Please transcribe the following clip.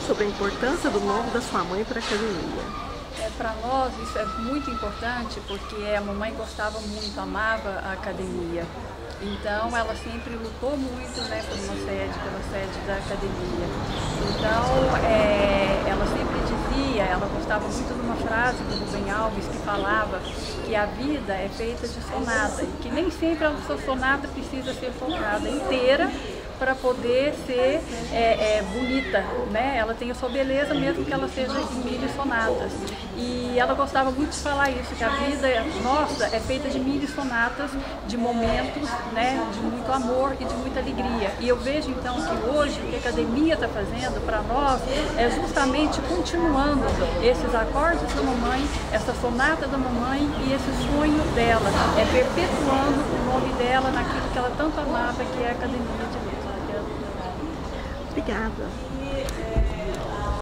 sobre a importância do nome da sua mãe para a academia. Para nós isso é muito importante porque a mamãe gostava muito, amava a academia. Então ela sempre lutou muito, né, pela sede da academia. Então ela sempre dizia, ela gostava muito de uma frase do Rubem Alves que falava que a vida é feita de sonata e que nem sempre a sua sonata precisa ser tocada inteira para poder ser bonita, né? Ela tem a sua beleza mesmo que ela seja em mini sonatas. E ela gostava muito de falar isso, que a vida nossa é feita de mini sonatas, de momentos, né, de muito amor e de muita alegria. E eu vejo então que hoje o que a academia está fazendo para nós é justamente continuando esses acordes da mamãe, essa sonata da mamãe e esse sonho dela, perpetuando o nome dela naquilo que ela tanto amava, que é a academia de letra. Obrigada.